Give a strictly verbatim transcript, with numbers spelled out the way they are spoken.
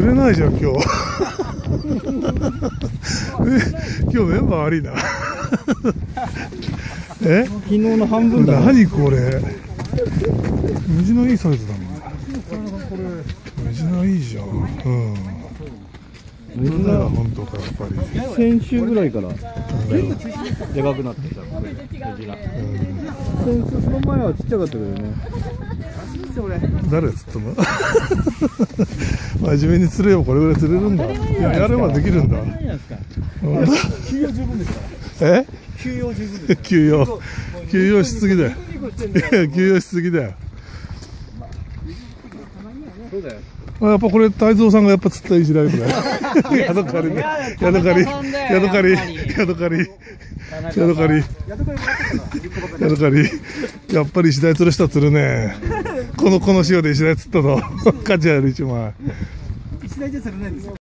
釣れないじゃん今日。今日メンバー悪いな。え？ 昨日の半分だ。 何これ？水のいいサイズだもん。水のいいじゃん。うん。水なら本当かやっぱり。 先週ぐらいからでかくなってきた。先週その前はちっちゃかったけどね。 誰釣ったの？真面目に釣れよ、これぐらい釣れるんだ。いや、やればできるんだ。 休養十分ですから。 え？ 休養十分です。 休養。休養しすぎだよ。いや、休養しすぎだよ。 そうだよ。 やっぱこれ泰造さんがやっぱ釣った石だよこれ。ヤドカリね。ヤドカリ。ヤドカリ。ヤドカリ。ヤドカリ。ヤドカリ。やっぱり石鯛釣る人は釣るね。このこの潮で石鯛釣ったぞ。価値ある一枚。石鯛じゃ釣れないんですよ。